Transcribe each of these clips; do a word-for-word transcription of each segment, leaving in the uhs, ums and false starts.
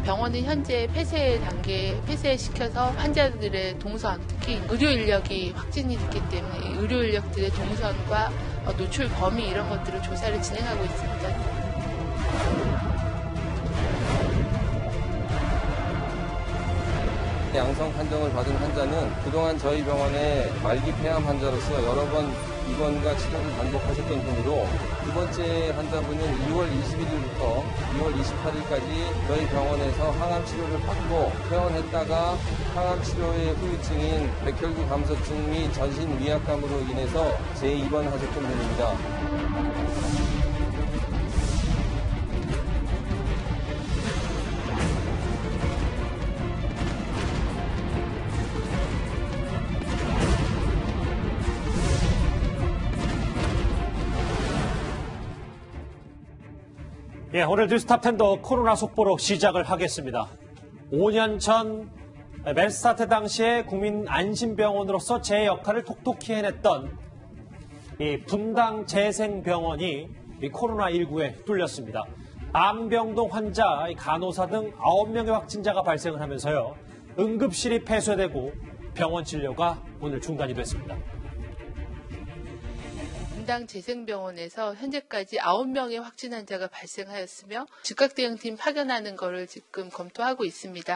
병원은 현재 폐쇄 단계, 폐쇄시켜서 환자들의 동선, 특히 의료 인력이 확진이 됐기 때문에 의료 인력들의 동선과 노출 범위 이런 것들을 조사를 진행하고 있습니다. 양성 판정을 받은 환자는 그동안 저희 병원의 말기 폐암 환자로서 여러 번 입원과 치료를 반복하셨던 분으로 두 번째 환자분은 이월 이십일일부터 이월 이십팔일까지 저희 병원에서 항암 치료를 받고 퇴원했다가 항암 치료의 후유증인 백혈구 감소증 및 전신 위압감으로 인해서 재입원하셨던 분입니다. 예, 오늘 뉴스탑텐도 코로나 속보로 시작을 하겠습니다. 오 년 전 멜스타트 당시에 국민안심병원으로서 제 역할을 톡톡히 해냈던 이 분당 재생병원이 이 코로나십구에 뚫렸습니다. 암병동 환자, 간호사 등 아홉 명의 확진자가 발생을 하면서요. 응급실이 폐쇄되고 병원 진료가 오늘 중단이 됐습니다. 분당 재생병원에서 현재까지 아홉 명의 확진 환자가 발생하였으며 즉각대응팀 파견하는 것을 지금 검토하고 있습니다.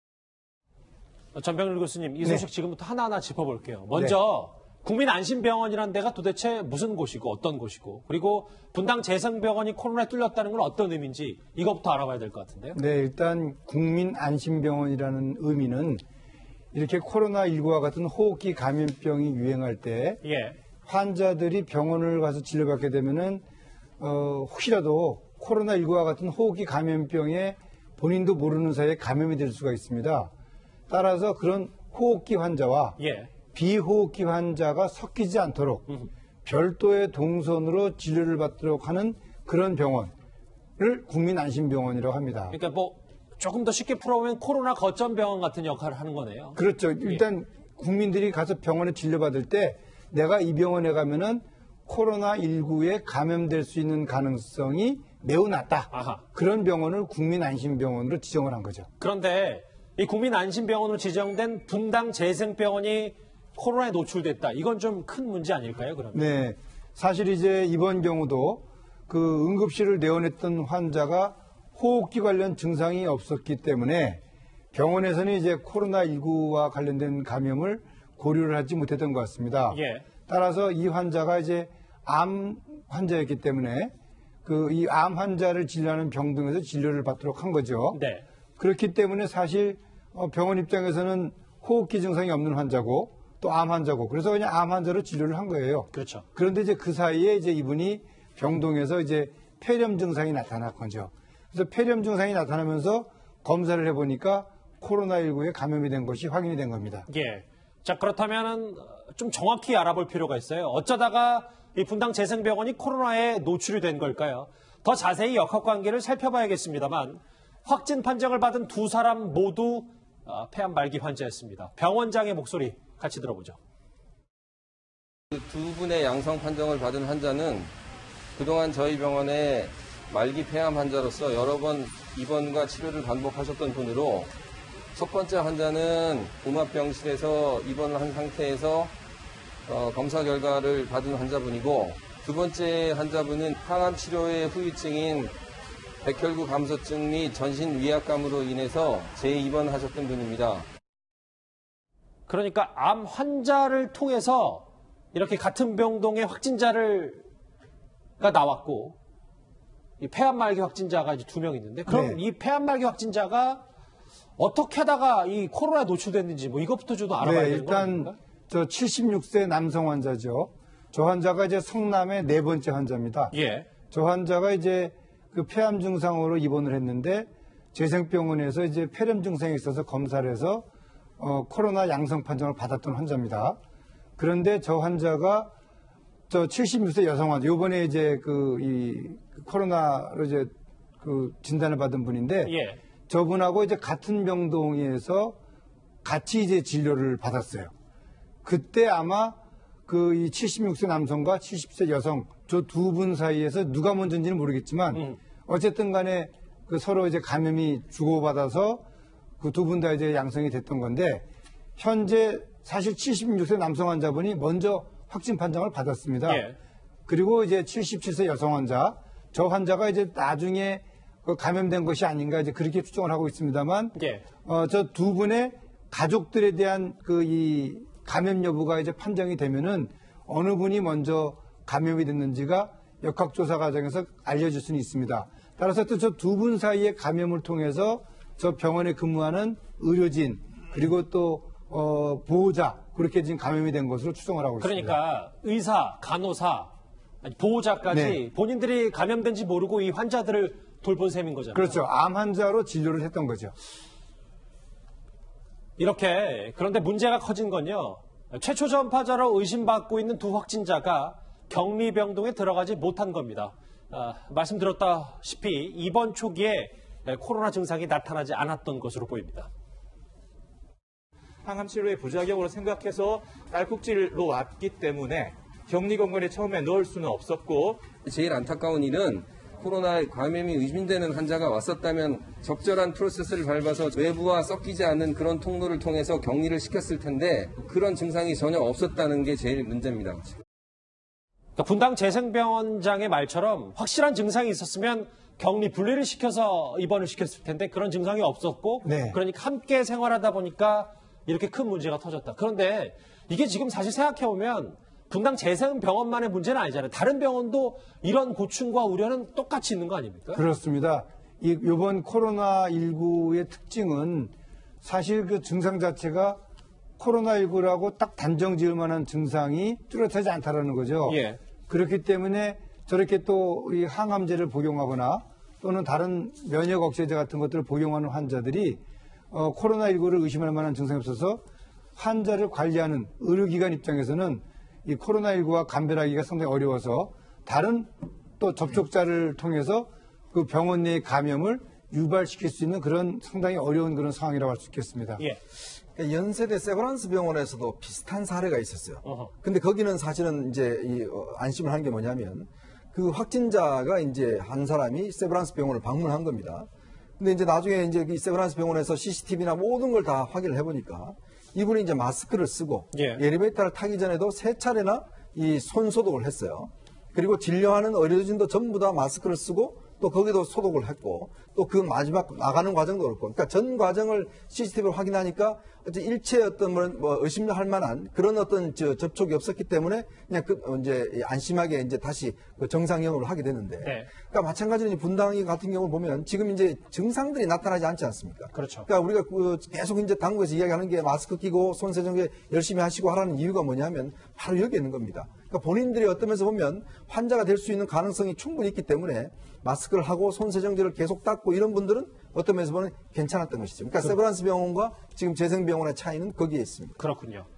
전병일 교수님, 이 소식 네. 지금부터 하나하나 짚어볼게요. 먼저 네. 국민안심병원이라는 데가 도대체 무슨 곳이고 어떤 곳이고, 그리고 분당 재생병원이 코로나에 뚫렸다는 건 어떤 의미인지 이것부터 알아봐야 될 것 같은데요. 네, 일단 국민안심병원이라는 의미는 이렇게 코로나십구와 같은 호흡기 감염병이 유행할 때 예. 환자들이 병원을 가서 진료받게 되면은 어, 혹시라도 코로나십구와 같은 호흡기 감염병에 본인도 모르는 사이에 감염이 될 수가 있습니다. 따라서 그런 호흡기 환자와 예. 비호흡기 환자가 섞이지 않도록 음. 별도의 동선으로 진료를 받도록 하는 그런 병원을 국민안심병원이라고 합니다. 그러니까 뭐 조금 더 쉽게 풀어보면 코로나 거점병원 같은 역할을 하는 거네요. 그렇죠. 일단 예. 국민들이 가서 병원에 진료받을 때 내가 이 병원에 가면은 코로나십구에 감염될 수 있는 가능성이 매우 낮다. 아하. 그런 병원을 국민안심병원으로 지정을 한 거죠. 그런데 이 국민안심병원으로 지정된 분당 재생병원이 코로나에 노출됐다. 이건 좀 큰 문제 아닐까요, 그러면? 네. 사실 이제 이번 경우도 그 응급실을 내원했던 환자가 호흡기 관련 증상이 없었기 때문에 병원에서는 이제 코로나십구와 관련된 감염을 고려를 하지 못했던 것 같습니다. 예. 따라서 이 환자가 이제 암 환자였기 때문에 그 이 암 환자를 진료하는 병동에서 진료를 받도록 한 거죠. 네. 그렇기 때문에 사실 병원 입장에서는 호흡기 증상이 없는 환자고 또 암 환자고 그래서 그냥 암 환자로 진료를 한 거예요. 그렇죠. 그런데 이제 그 사이에 이제 이분이 병동에서 이제 폐렴 증상이 나타난 거죠. 그래서 폐렴 증상이 나타나면서 검사를 해보니까 코로나십구에 감염이 된 것이 확인이 된 겁니다. 예. 자, 그렇다면은 좀 정확히 알아볼 필요가 있어요. 어쩌다가 이 분당 재생병원이 코로나에 노출이 된 걸까요? 더 자세히 역학관계를 살펴봐야겠습니다만 확진 판정을 받은 두 사람 모두 폐암 말기 환자였습니다. 병원장의 목소리 같이 들어보죠. 두 분의 양성 판정을 받은 환자는 그동안 저희 병원의 말기 폐암 환자로서 여러 번 입원과 치료를 반복하셨던 분으로 첫 번째 환자는 음압병실에서 입원을 한 상태에서 어, 검사 결과를 받은 환자분이고 두 번째 환자분은 항암 치료의 후유증인 백혈구 감소증 및 전신 위압감으로 인해서 재입원하셨던 분입니다. 그러니까 암 환자를 통해서 이렇게 같은 병동에 확진자가 나왔고 이 폐암 말기 확진자가 이제 두 명 있는데 그럼 네. 이 폐암 말기 확진자가 어떻게 하다가 이 코로나에 노출됐는지 뭐 이것부터 저도 알아봐야 네, 되는 거예요. 일단 저 칠십육 세 남성 환자죠. 저 환자가 이제 성남의 네 번째 환자입니다. 예. 저 환자가 이제 그 폐암 증상으로 입원을 했는데 재생병원에서 이제 폐렴 증상이 있어서 검사를 해서 어, 코로나 양성 판정을 받았던 환자입니다. 그런데 저 환자가 저 칠십육 세 여성 환자, 요번에 이제 그 이 코로나로 이제 그 진단을 받은 분인데 예. 저분하고 이제 같은 병동에서 같이 이제 진료를 받았어요. 그때 아마 그 이 칠십육 세 남성과 칠십 세 여성 저 두 분 사이에서 누가 먼저인지는 모르겠지만 음. 어쨌든 간에 그 서로 이제 감염이 주고받아서 그 두 분 다 이제 양성이 됐던 건데 현재 사실 칠십육 세 남성 환자분이 먼저 확진 판정을 받았습니다. 예. 그리고 이제 칠십칠 세 여성 환자, 저 환자가 이제 나중에 그 감염된 것이 아닌가 이제 그렇게 추정을 하고 있습니다만, 예. 어, 저 두 분의 가족들에 대한 그 이 감염 여부가 이제 판정이 되면은 어느 분이 먼저 감염이 됐는지가 역학조사 과정에서 알려질 수는 있습니다. 따라서 또 저 두 분 사이의 감염을 통해서 저 병원에 근무하는 의료진 그리고 또 어, 보호자 그렇게 지금 감염이 된 것으로 추정을 하고 있습니다. 그러니까 의사, 간호사, 보호자까지 네. 본인들이 감염된지 모르고 이 환자들을 돌본 셈인 거잖아요. 그렇죠. 암 환자로 진료를 했던 거죠. 이렇게 그런데 문제가 커진 건요. 최초 전파자로 의심받고 있는 두 확진자가 격리병동에 들어가지 못한 겁니다. 아, 말씀드렸다시피 입원 초기에 코로나 증상이 나타나지 않았던 것으로 보입니다. 항암 치료의 부작용으로 생각해서 딸꾹질로 왔기 때문에 격리병원에 처음에 넣을 수는 없었고, 제일 안타까운 일은 코로나 감염이 의심되는 환자가 왔었다면 적절한 프로세스를 밟아서 외부와 섞이지 않는 그런 통로를 통해서 격리를 시켰을 텐데 그런 증상이 전혀 없었다는 게 제일 문제입니다. 그러니까 분당 재생병원장의 말처럼 확실한 증상이 있었으면 격리 분리를 시켜서 입원을 시켰을 텐데 그런 증상이 없었고, 네. 그러니까 함께 생활하다 보니까 이렇게 큰 문제가 터졌다. 그런데 이게 지금 사실 생각해보면 분당 재생병원만의 문제는 아니잖아요. 다른 병원도 이런 고충과 우려는 똑같이 있는 거 아닙니까? 그렇습니다. 이, 이번 코로나십구의 특징은 사실 그 증상 자체가 코로나십구라고 딱 단정 지을 만한 증상이 뚜렷하지 않다라는 거죠. 예. 그렇기 때문에 저렇게 또 이 항암제를 복용하거나 또는 다른 면역 억제제 같은 것들을 복용하는 환자들이 어, 코로나십구를 의심할 만한 증상이 없어서 환자를 관리하는 의료기관 입장에서는 이 코로나십구와 감별하기가 상당히 어려워서 다른 또 접촉자를 통해서 그 병원 내의 감염을 유발시킬 수 있는 그런 상당히 어려운 그런 상황이라고 할 수 있겠습니다. 예. 연세대 세브란스 병원에서도 비슷한 사례가 있었어요. 어허. 근데 거기는 사실은 이제 이 어, 안심을 한 게 뭐냐면 그 확진자가 이제 한 사람이 세브란스 병원을 방문한 겁니다. 근데 이제 나중에 이제 이 세브란스 병원에서 씨씨티비나 모든 걸 다 확인을 해보니까 이분이 이제 마스크를 쓰고 예. 엘리베이터를 타기 전에도 세 차례나 이 손 소독을 했어요. 그리고 진료하는 의료진도 전부 다 마스크를 쓰고 또 거기도 소독을 했고 또 그 마지막 나가는 과정도 그렇고 그러니까 전 과정을 씨씨티비로 확인하니까 어떤 일체 어떤 뭐 의심할 만한 그런 어떤 저 접촉이 없었기 때문에 그냥 그 이제 안심하게 이제 다시 그 정상 영업을 하게 되는데 네. 그러니까 마찬가지로 분당이 같은 경우 보면 지금 이제 증상들이 나타나지 않지 않습니까? 그렇죠. 그러니까 우리가 그 계속 이제 당국에서 이야기하는 게 마스크 끼고 손 세정제 열심히 하시고 하라는 이유가 뭐냐면 바로 여기 있는 겁니다. 그러니까 본인들이 어떤 면에서 보면 환자가 될 수 있는 가능성이 충분히 있기 때문에 마스크를 하고 손 세정제를 계속 닦고 이런 분들은 어떤 면에서 보면 괜찮았던 것이죠. 그러니까 그... 세브란스 병원과 지금 재생병원의 차이는 거기에 있습니다. 그렇군요.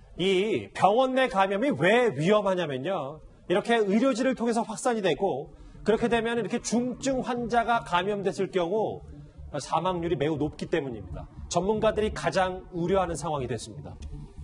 이 병원 내 감염이 왜 위험하냐면요. 이렇게 의료진을 통해서 확산이 되고 그렇게 되면 이렇게 중증 환자가 감염됐을 경우 사망률이 매우 높기 때문입니다. 전문가들이 가장 우려하는 상황이 됐습니다.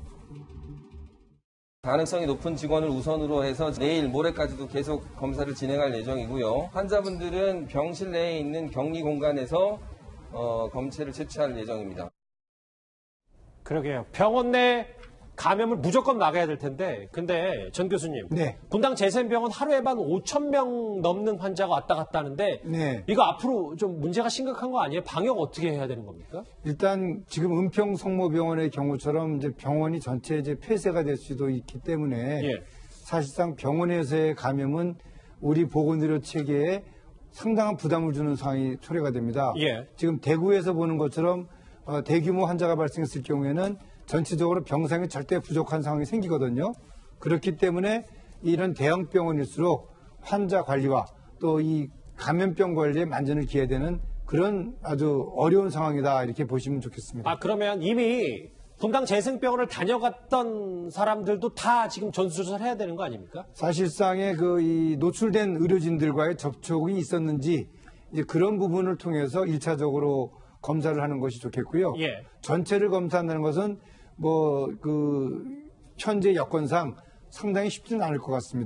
가능성이 높은 직원을 우선으로 해서 내일 모레까지도 계속 검사를 진행할 예정이고요. 환자분들은 병실 내에 있는 격리 공간에서 어, 검체를 채취할 예정입니다. 그러게요. 병원 내 감염을 무조건 막아야 될 텐데, 근데 전 교수님, 네. 분당 재생병원 하루에만 오천 명 넘는 환자가 왔다 갔다 하는데, 네. 이거 앞으로 좀 문제가 심각한 거 아니에요? 방역 어떻게 해야 되는 겁니까? 일단 지금 은평 성모병원의 경우처럼 이제 병원이 전체 이제 폐쇄가 될 수도 있기 때문에 예. 사실상 병원에서의 감염은 우리 보건의료 체계에 상당한 부담을 주는 상황이 초래가 됩니다. 예. 지금 대구에서 보는 것처럼 어, 대규모 환자가 발생했을 경우에는 전체적으로 병상이 절대 부족한 상황이 생기거든요. 그렇기 때문에 이런 대형 병원일수록 환자 관리와 또 이 감염병 관리에 만전을 기해야 되는 그런 아주 어려운 상황이다 이렇게 보시면 좋겠습니다. 아, 그러면 이미 분당 재생병원을 다녀갔던 사람들도 다 지금 전수조사를 해야 되는 거 아닙니까? 사실상의 그 이 노출된 의료진들과의 접촉이 있었는지 이제 그런 부분을 통해서 일차적으로 검사를 하는 것이 좋겠고요. 예. 전체를 검사한다는 것은 뭐 그 현재 여건상 상당히 쉽지는 않을 것 같습니다.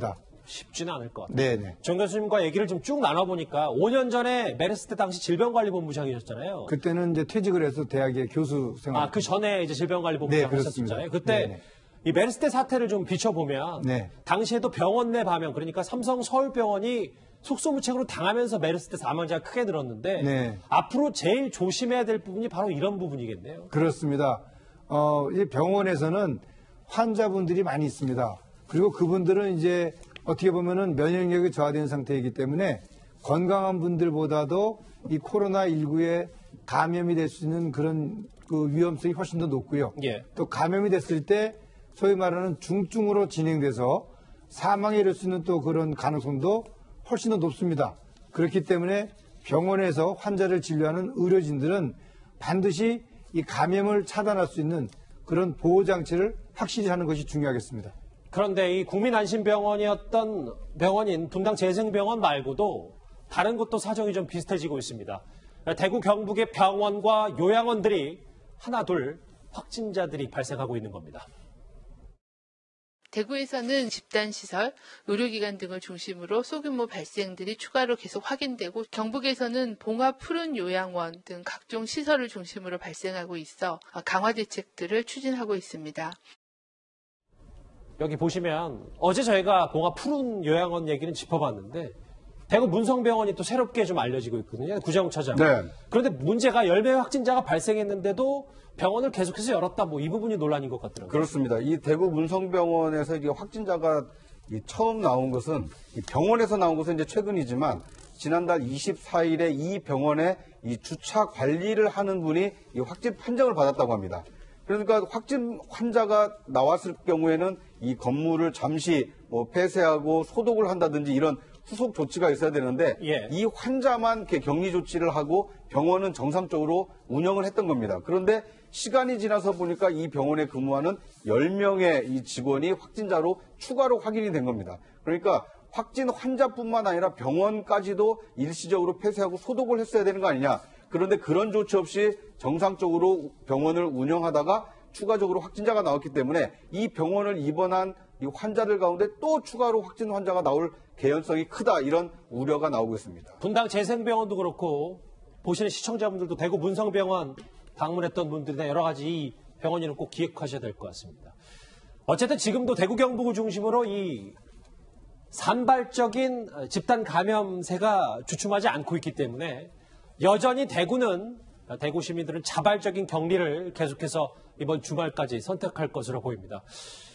쉽지는 않을 것 같아요. 네네. 정 교수님과 얘기를 좀 쭉 나눠보니까 오 년 전에 메르스 때 당시 질병관리본부장이셨잖아요. 그때는 이제 퇴직을 해서 대학의 교수 생활. 아, 그 전에 이제 질병관리본부장 네, 하셨잖아요. 그때 네네. 이 메르스 때 사태를 좀 비춰보면 네. 당시에도 병원 내 감염, 그러니까 삼성 서울병원이 속수무책으로 당하면서 메르스 때 사망자가 크게 늘었는데 네. 앞으로 제일 조심해야 될 부분이 바로 이런 부분이겠네요. 그렇습니다. 어, 이 병원에서는 환자분들이 많이 있습니다. 그리고 그분들은 이제 어떻게 보면은 면역력이 저하된 상태이기 때문에 건강한 분들보다도 이 코로나십구에 감염이 될 수 있는 그런 그 위험성이 훨씬 더 높고요. 예. 또 감염이 됐을 때 소위 말하는 중증으로 진행돼서 사망에 이를 수 있는 또 그런 가능성도 훨씬 더 높습니다. 그렇기 때문에 병원에서 환자를 진료하는 의료진들은 반드시 이 감염을 차단할 수 있는 그런 보호장치를 확실히 하는 것이 중요하겠습니다. 그런데 이 국민안심병원이었던 병원인 분당 재생병원 말고도 다른 곳도 사정이 좀 비슷해지고 있습니다. 대구 경북의 병원과 요양원들이 하나 둘 확진자들이 발생하고 있는 겁니다. 대구에서는 집단시설, 의료기관 등을 중심으로 소규모 발생들이 추가로 계속 확인되고 경북에서는 봉합 푸른 요양원 등 각종 시설을 중심으로 발생하고 있어 강화 대책들을 추진하고 있습니다. 여기 보시면 어제 저희가 봉합 푸른 요양원 얘기는 짚어봤는데 대구 문성병원이 또 새롭게 좀 알려지고 있거든요. 구정처장. 네. 그런데 문제가 열 명의 확진자가 발생했는데도 병원을 계속해서 열었다. 뭐 이 부분이 논란인 것 같더라고요. 그렇습니다. 이 대구 문성병원에서 이게 확진자가 이 처음 나온 것은 이 병원에서 나온 것은 이제 최근이지만 지난달 이십사 일에 이 병원에 이 주차 관리를 하는 분이 이 확진 판정을 받았다고 합니다. 그러니까 확진 환자가 나왔을 경우에는 이 건물을 잠시 뭐 폐쇄하고 소독을 한다든지 이런 후속 조치가 있어야 되는데 예. 이 환자만 이렇게 격리 조치를 하고 병원은 정상적으로 운영을 했던 겁니다. 그런데 시간이 지나서 보니까 이 병원에 근무하는 열 명의 이 직원이 확진자로 추가로 확인이 된 겁니다. 그러니까 확진 환자뿐만 아니라 병원까지도 일시적으로 폐쇄하고 소독을 했어야 되는 거 아니냐. 그런데 그런 조치 없이 정상적으로 병원을 운영하다가 추가적으로 확진자가 나왔기 때문에 이 병원을 입원한 이 환자들 가운데 또 추가로 확진 환자가 나올 개연성이 크다, 이런 우려가 나오고 있습니다. 분당 재생병원도 그렇고 보시는 시청자분들도 대구 문성병원 방문했던 분들이나 여러 가지 이 병원 이름 꼭 기억하셔야 될 것 같습니다. 어쨌든 지금도 대구 경북을 중심으로 이 산발적인 집단 감염세가 주춤하지 않고 있기 때문에 여전히 대구는 대구 시민들은 자발적인 격리를 계속해서 이번 주말까지 선택할 것으로 보입니다.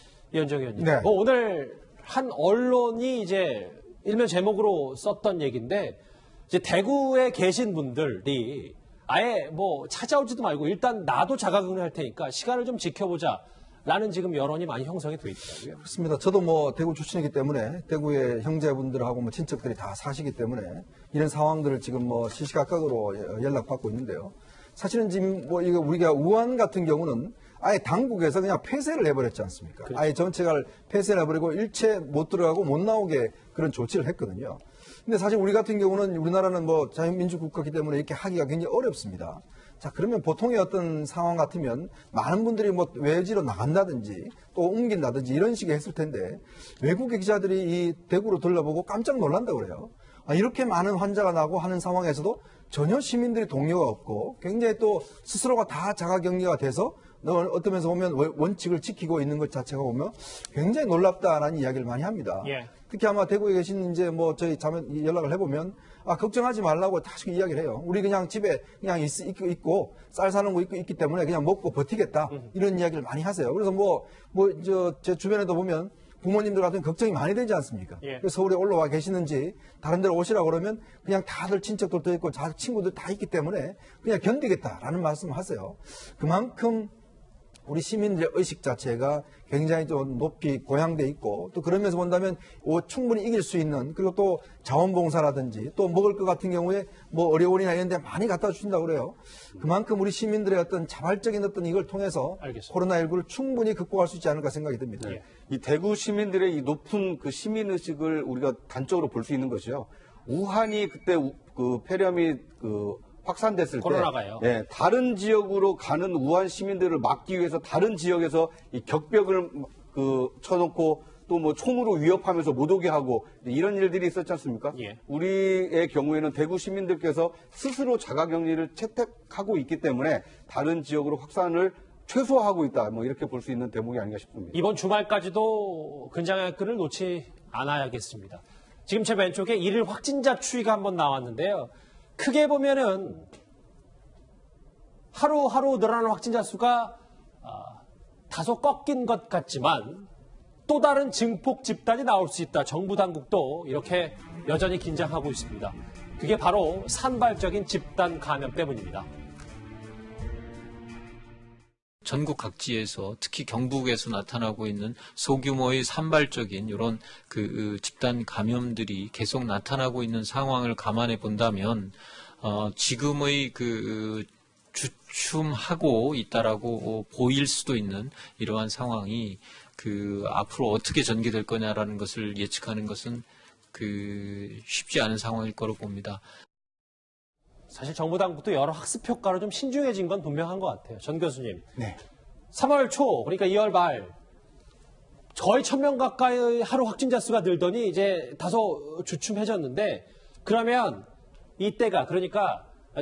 이현정 의원님, 네. 뭐 오늘 한 언론이 이제 일면 제목으로 썼던 얘기인데 이제 대구에 계신 분들이 아예 뭐 찾아오지도 말고 일단 나도 자가격리할 테니까 시간을 좀 지켜보자. 라는 지금 여론이 많이 형성이 돼 있더라고요. 그렇습니다. 저도 뭐 대구 출신이기 때문에 대구의 형제분들하고 뭐 친척들이 다 사시기 때문에 이런 상황들을 지금 뭐 시시각각으로 연락받고 있는데요. 사실은 지금 뭐 이거 우리가 우한 같은 경우는 아예 당국에서 그냥 폐쇄를 해버렸지 않습니까? 그렇죠. 아예 전체가 폐쇄를 해버리고 일체 못 들어가고 못 나오게 그런 조치를 했거든요. 근데 사실 우리 같은 경우는 우리나라는 뭐 자유민주 국가이기 때문에 이렇게 하기가 굉장히 어렵습니다. 자, 그러면 보통의 어떤 상황 같으면 많은 분들이 뭐 외지로 나간다든지 또 옮긴다든지 이런 식의 했을 텐데 외국의 기자들이 이 대구로 둘러보고 깜짝 놀란다고 그래요. 아, 이렇게 많은 환자가 나고 하는 상황에서도 전혀 시민들이 동요가 없고 굉장히 또 스스로가 다 자가격리가 돼서 어떤 면에서 보면 원칙을 지키고 있는 것 자체가 보면 굉장히 놀랍다라는 이야기를 많이 합니다. 예. 특히 아마 대구에 계신 이제 뭐 저희 자매 연락을 해보면 아 걱정하지 말라고 다시 이야기를 해요. 우리 그냥 집에 그냥 있, 있고, 있고 쌀 사는 거 있고 있기 때문에 그냥 먹고 버티겠다 이런 이야기를 많이 하세요. 그래서 뭐 뭐 저 제 주변에도 보면 부모님들 같은 걱정이 많이 되지 않습니까? 예. 그래서 서울에 올라와 계시는지 다른 데로 오시라고 그러면 그냥 다들 친척들도 있고 자 친구들 다 있기 때문에 그냥 견디겠다라는 말씀을 하세요. 그만큼 우리 시민들의 의식 자체가 굉장히 좀 높이 고양돼 있고 또 그러면서 본다면 충분히 이길 수 있는 그리고 또 자원봉사라든지 또 먹을 것 같은 경우에 뭐 어려운이나 이런 데 많이 갖다 주신다고 그래요. 그만큼 우리 시민들의 어떤 자발적인 어떤 이걸 통해서 알겠습니다. 코로나십구를 충분히 극복할 수 있지 않을까 생각이 듭니다. 네. 이 대구 시민들의 이 높은 그 시민의식을 우리가 단적으로 볼 수 있는 것이요. 우한이 그때 우, 그 폐렴이 그 확산됐을 코로나가요. 때, 예, 다른 지역으로 가는 우한 시민들을 막기 위해서 다른 지역에서 이 격벽을 그 쳐놓고 또 뭐 총으로 위협하면서 못 오게 하고 이런 일들이 있었지 않습니까? 예. 우리의 경우에는 대구 시민들께서 스스로 자가격리를 채택하고 있기 때문에 다른 지역으로 확산을 최소화하고 있다. 뭐 이렇게 볼 수 있는 대목이 아닌가 싶습니다. 이번 주말까지도 근장의 끈을 놓지 않아야겠습니다. 지금 제 왼쪽에 일일 확진자 추이가 한번 나왔는데요. 크게 보면은 하루하루 늘어나는 확진자 수가 아, 다소 꺾인 것 같지만 또 다른 증폭 집단이 나올 수 있다. 정부 당국도 이렇게 여전히 긴장하고 있습니다. 그게 바로 산발적인 집단 감염 때문입니다. 전국 각지에서 특히 경북에서 나타나고 있는 소규모의 산발적인 이런 그 집단 감염들이 계속 나타나고 있는 상황을 감안해 본다면 어, 지금의 그 주춤하고 있다라고 보일 수도 있는 이러한 상황이 그 앞으로 어떻게 전개될 거냐라는 것을 예측하는 것은 그 쉽지 않은 상황일 거로 봅니다. 사실 정부 당국도 여러 학습 효과로 좀 신중해진 건 분명한 것 같아요. 전 교수님. 네. 삼월 초, 그러니까 이월 말 거의 천 명 가까이 하루 확진자 수가 늘더니 이제 다소 주춤해졌는데 그러면 이때가 그러니까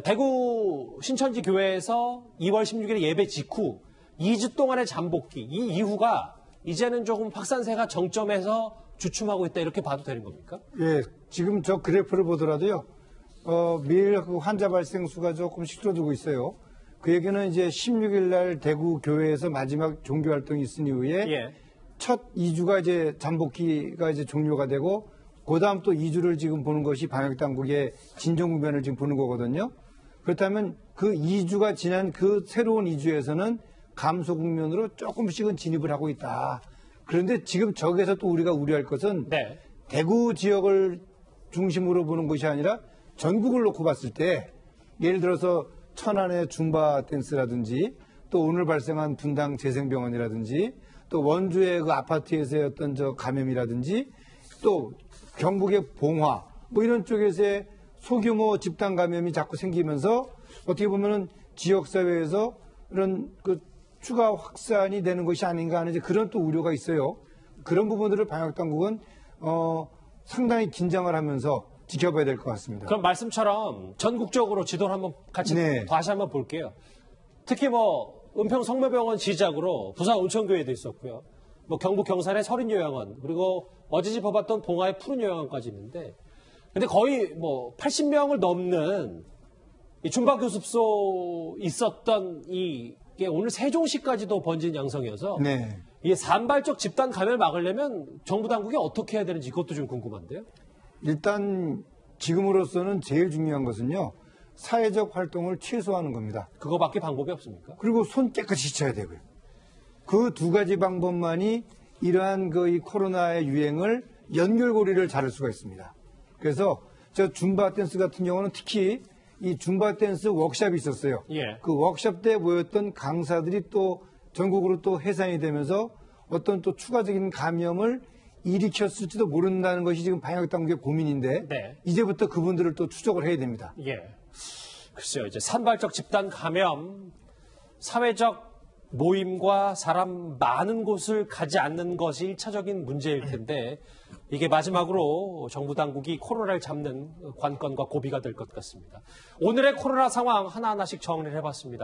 대구 신천지 교회에서 이월 십육일 예배 직후 이 주 동안의 잠복기, 이 이후가 이제는 조금 확산세가 정점에서 주춤하고 있다 이렇게 봐도 되는 겁니까? 예, 지금 저 그래프를 보더라도요. 어, 매일 그 환자 발생 수가 조금씩 줄어들고 있어요. 그 얘기는 이제 십육일 날 대구 교회에서 마지막 종교 활동이 있은 이후에 예. 첫 이 주가 이제 잠복기가 이제 종료가 되고 그다음 또 이 주를 지금 보는 것이 방역 당국의 진정 국면을 지금 보는 거거든요. 그렇다면 그 이 주가 지난 그 새로운 이 주에서는 감소 국면으로 조금씩은 진입을 하고 있다. 그런데 지금 저기에서 또 우리가 우려할 것은 네. 대구 지역을 중심으로 보는 것이 아니라 전국을 놓고 봤을 때 예를 들어서 천안의 줌바 댄스라든지 또 오늘 발생한 분당 재생병원이라든지 또 원주의 그 아파트에서의 어떤 저 감염이라든지 또 경북의 봉화 뭐 이런 쪽에서의 소규모 집단 감염이 자꾸 생기면서 어떻게 보면은 지역사회에서 이런 그 추가 확산이 되는 것이 아닌가 하는 이제 그런 또 우려가 있어요. 그런 부분들을 방역당국은 어, 상당히 긴장을 하면서 지켜봐야 될 것 같습니다. 그럼 말씀처럼 전국적으로 지도를 한번 같이 네. 다시 한번 볼게요. 특히 뭐 은평 성모병원 시작으로 부산 온천교회도 있었고요. 뭐 경북 경산의 서린요양원 그리고 어제 짚어봤던 봉화의 푸른요양원까지 있는데 근데 거의 뭐 팔십 명을 넘는 이 줌바교습소 있었던 이게 오늘 세종시까지도 번진 양상이어서 네. 이 산발적 집단 감염을 막으려면 정부 당국이 어떻게 해야 되는지 그것도 좀 궁금한데요. 일단 지금으로서는 제일 중요한 것은요. 사회적 활동을 최소화하는 겁니다. 그거밖에 방법이 없습니까? 그리고 손 깨끗이 씻어야 되고요. 그 두 가지 방법만이 이러한 그 이 코로나의 유행을 연결고리를 자를 수가 있습니다. 그래서 저 줌바 댄스 같은 경우는 특히 이 줌바 댄스 워크숍이 있었어요. 예. 그 워크숍 때 모였던 강사들이 또 전국으로 또 해산이 되면서 어떤 또 추가적인 감염을 일으켰을지도 모른다는 것이 지금 방역당국의 고민인데 네. 이제부터 그분들을 또 추적을 해야 됩니다. 예. 글쎄요, 이제 산발적 집단 감염, 사회적 모임과 사람 많은 곳을 가지 않는 것이 일차적인 문제일 텐데 이게 마지막으로 정부 당국이 코로나를 잡는 관건과 고비가 될 것 같습니다. 오늘의 코로나 상황 하나하나씩 정리를 해봤습니다.